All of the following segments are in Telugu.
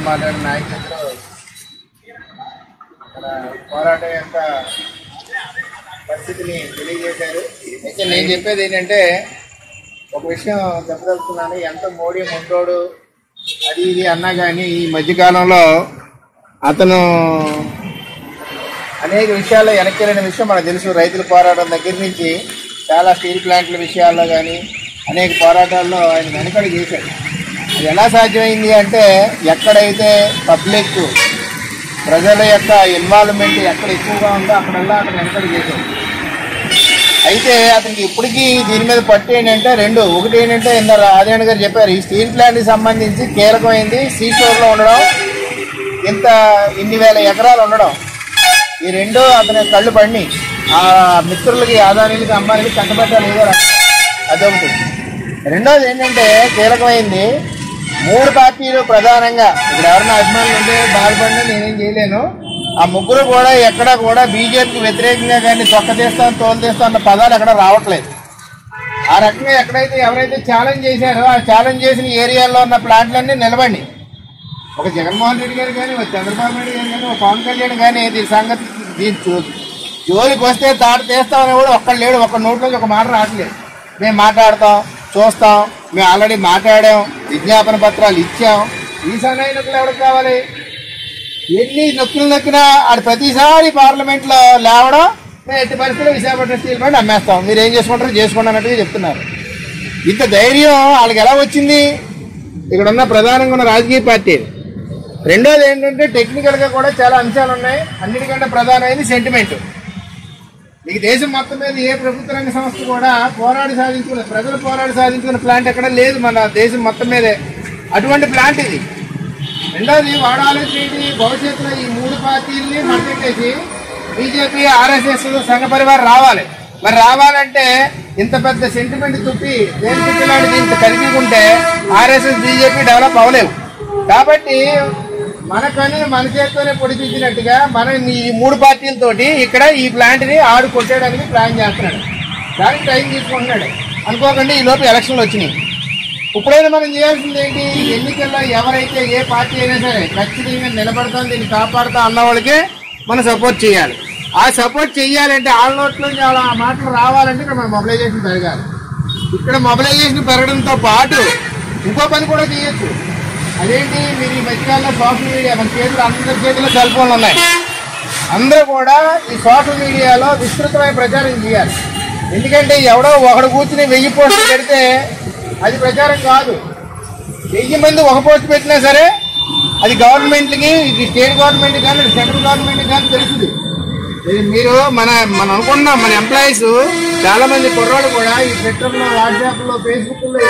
మాట్లాడిన నాయకులు పోరాటం యొక్క పరిస్థితిని తెలియజేశారు. అయితే నేను చెప్పేది ఏంటంటే ఒక విషయం చెప్పదలుచుకున్నాను. ఎంత మోడీ ముండోడు అది ఇది అన్నా కానీ ఈ మధ్యకాలంలో అతను అనేక విషయాల్లో వెనక్కి వెళ్ళిన విషయం మనకు తెలుసు. రైతుల పోరాటం దగ్గర నుంచి చాలా స్టీల్ ప్లాంట్ల విషయాల్లో కానీ అనేక పోరాటాల్లో ఆయన వెనకడుగు చేశాడు. అది ఎలా సాధ్యమైంది అంటే ఎక్కడైతే పబ్లిక్ ప్రజల యొక్క ఇన్వాల్వ్మెంట్ ఎక్కడ ఎక్కువగా ఉందో అక్కడల్లా అక్కడ వెనకడుగు చేశాడు. అయితే అతనికి ఇప్పటికీ దీని మీద పట్టు ఏంటంటే రెండు. ఒకటి ఏంటంటే ఆదినారాయణ గారు చెప్పారు, ఈ స్టీల్ ప్లాంట్కి సంబంధించి కీలకమైంది సీషోర్లో ఉండడం, ఇన్ని వేల ఎకరాలు ఉండడం. ఈ రెండు అతని కళ్ళు పడిని ఆ మిత్రులకి ఆదానీలకి అమ్మాయిలకి కట్టబెట్టాలి ఏదో అదొకటి. రెండోది ఏంటంటే కీలకమైంది 3 పార్టీలు ప్రధానంగా ఇక్కడ ఎవరైనా అభిమానులు ఉంటే బాధపడినా నేనేం చేయలేను. ఆ ముగ్గురు కూడా ఎక్కడా కూడా బీజేపీకి వ్యతిరేకంగా కానీ తొక్క తీస్తాను తోలు తీస్తాను అన్న పదాలు ఎక్కడ రావట్లేదు. ఆ రకంగా ఎక్కడైతే ఎవరైతే ఛాలెంజ్ చేశారో ఆ ఛాలెంజ్ చేసిన ఏరియాల్లో ఉన్న ప్లాంట్లన్నీ నిలబండి. ఒక జగన్మోహన్ రెడ్డి గారు కానీ, ఒక చంద్రబాబు నాయుడు గారు కానీ, ఒక పవన్ కళ్యాణ్ కానీ దీని సంగతి జోలికి వస్తే తాడు తీస్తామని కూడా ఒక్కడు లేడు. ఒక్క నోట్లోంచి ఒక మాట రావట్లేదు. మేము మాట్లాడతాం, చూస్తాం, మేము ఆల్రెడీ మాట్లాడాం, విజ్ఞాపన పత్రాలు ఇచ్చాం. ఈ సన్నాయి నొక్కులు ఎవరికి కావాలి? ఎన్ని నొక్కులు నొక్కినా ఆడు ప్రతిసారి పార్లమెంట్లో లేవడం, మేము ఎట్టి పరిస్థితుల్లో విశాఖపట్నం స్టీల్ ప్లాంట్ అమ్మేస్తాం, మీరు ఏం చేసుకుంటారో చేసుకోండి అన్నట్టుగా చెప్తున్నారు. ఇంత ధైర్యం వాళ్ళకి ఎలా వచ్చింది? ఇక్కడ ఉన్న ప్రధానంగా ఉన్న రాజకీయ పార్టీ. రెండోది ఏంటంటే టెక్నికల్గా కూడా చాలా అంశాలు ఉన్నాయి. అన్నిటికంటే ప్రధానమైనది సెంటిమెంట్. మీకు దేశం మొత్తం మీద ఏ ప్రభుత్వ రంగ సంస్థ కూడా పోరాడి సాధించుకున్న ప్రజలు పోరాడి సాధించుకున్న ప్లాంట్ ఎక్కడ లేదు మన దేశం మొత్తం మీదే. అటువంటి ప్లాంట్ ఇది. రెండోది వాడు ఆలోచించి భవిష్యత్తులో ఈ 3 పార్టీలని మద్దతేసి బీజేపీ, ఆర్ఎస్ఎస్, సంఘ పరివారం రావాలి. మరి రావాలంటే ఇంత పెద్ద సెంటిమెంట్ తుప్పి దేని తుప్పిలాంటి దీంతో కలిపి ఆర్ఎస్ఎస్, బీజేపీ డెవలప్ అవ్వలేవు. కాబట్టి మనకని మన చేతితోనే పొడిపించినట్టుగా మనం ఈ 3 పార్టీలతోటి ఇక్కడ ఈ ప్లాంట్ ని ఆడు కొట్టేయడానికి ప్లాన్ చేస్తున్నాడు. దానికి టైం తీసుకుంటున్నాడు. అనుకోకుండా ఈ లోపు ఎలక్షన్లు వచ్చినాయి. ఇప్పుడైనా మనం చేయాల్సింది ఏంటి? ఎన్నికల్లో ఎవరైతే ఏ పార్టీ అయినా సరే ఖచ్చితంగా నిలబడతాం, దీన్ని కాపాడుతాం అన్న వాళ్ళకే మనం సపోర్ట్ చేయాలి. ఆ సపోర్ట్ చెయ్యాలంటే వాళ్ళ నోట్లోంచి ఆ మాటలు రావాలంటే ఇక్కడ మన మొబిలైజేషన్ పెరగాలి. ఇక్కడ మొబిలైజేషన్ పెరగడంతో పాటు ఇంకో పని కూడా చేయొచ్చు. అదేంటి? మీరు ఈ మధ్యకాలంలో సోషల్ మీడియా మన చేతులు అందరి చేతిలో సెల్ ఫోన్లు ఉన్నాయి. అందరూ కూడా ఈ సోషల్ మీడియాలో విస్తృతమైన ప్రచారం చేయాలి. ఎందుకంటే ఎవడో ఒకడు కూర్చుని 1000 పోస్టులు పెడితే అది ప్రచారం కాదు. 1000 మంది ఒక పోస్ట్ పెట్టినా సరే అది గవర్నమెంట్కి, ఇది స్టేట్ గవర్నమెంట్ కానీ సెంట్రల్ గవర్నమెంట్ కానీ తెలుస్తుంది. మీరు మనం అనుకున్నాం, మన ఎంప్లాయీస్ చాలా మంది కుర్రాడు కూడా ఈ ట్విట్టర్లో, వాట్సాప్లో, ఫేస్బుక్లో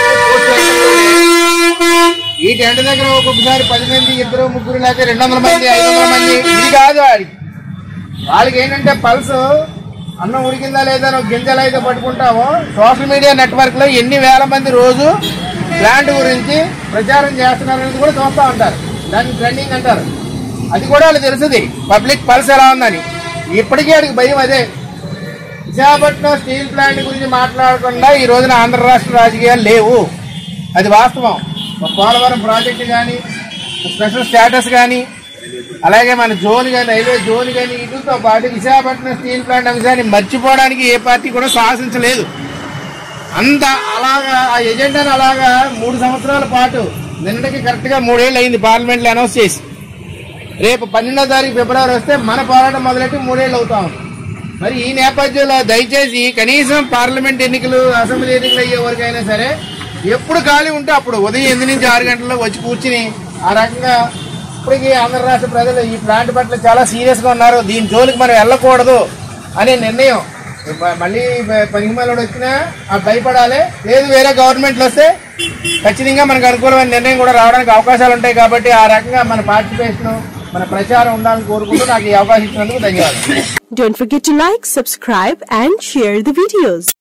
ఈ టెంట్ దగ్గర ఒక్కొక్కసారి 10 మంది, 2, 3 లేకపోతే 200 మంది, 500 మంది. ఇది కాదు వాళ్ళకి ఏంటంటే పల్స్ అన్నం ఉడికిందా లేదా గింజలు అయితే పట్టుకుంటామో సోషల్ మీడియా నెట్వర్క్లో ఎన్ని వేల మంది రోజు ప్లాంట్ గురించి ప్రచారం చేస్తున్నారనేది కూడా చూస్తూ ఉంటారు. దాన్ని ట్రెండింగ్ అంటారు. అది కూడా వాళ్ళు తెలుస్తుంది పబ్లిక్ పల్స్ ఎలా ఉందని. ఇప్పటికీ వాడికి భయం అదే. విశాఖపట్నం స్టీల్ ప్లాంట్ గురించి మాట్లాడకుండా ఈ రోజున ఆంధ్ర రాష్ట్ర రాజకీయాలు లేవు. అది వాస్తవం. పోలవరం ప్రాజెక్టు కానీ, స్పెషల్ స్టేటస్ కానీ, అలాగే మన జోన్ కానీ, రైల్వే జోన్ కానీ, వీటితో పాటు విశాఖపట్నం స్టీల్ ప్లాంట్ అంశాన్ని మర్చిపోవడానికి ఏ పార్టీ కూడా సాహసించలేదు. అంత అలాగా ఆ ఎజెండాను అలాగా 3 సంవత్సరాల పాటు నిన్నటికి కరెక్ట్గా 3 ఏళ్ళు అయింది పార్లమెంట్లో అనౌన్స్ చేసి. రేపు 12వ తారీఖు ఫిబ్రవరి వస్తే మన పోరాటం మొదలెట్టి 3 ఏళ్ళు అవుతా ఉంది. మరి ఈ నేపథ్యంలో దయచేసి కనీసం పార్లమెంట్ ఎన్నికలు, అసెంబ్లీ ఎన్నికలు అయ్యే వరకైనా సరే ఎప్పుడు ఖాళీ ఉంటే అప్పుడు ఉదయం 8 నుంచి 6 గంటల్లో వచ్చి కూర్చుని ఆ రకంగా ఇప్పటికీ ఆంధ్ర రాష్ట్ర ప్రజలు ఈ ప్లాంట్ పట్ల చాలా సీరియస్గా ఉన్నారు. దీని జోలికి మనం వెళ్ళకూడదు అనే నిర్ణయం. మళ్ళీ 10 మంది వచ్చినా భయపడాలి. లేదు వేరే గవర్నమెంట్లు వస్తే ఖచ్చితంగా మనకు అనుకూలమైన నిర్ణయం కూడా రావడానికి అవకాశాలు ఉంటాయి. కాబట్టి ఆ రకంగా మన పార్టిసిపేషన్, మన ప్రచారం ఉండాలని కోరుకుంటూ నాకు ఈ అవకాశం ఇచ్చినందుకు ధన్యవాదాలు. Don't forget to like, subscribe and share the videos.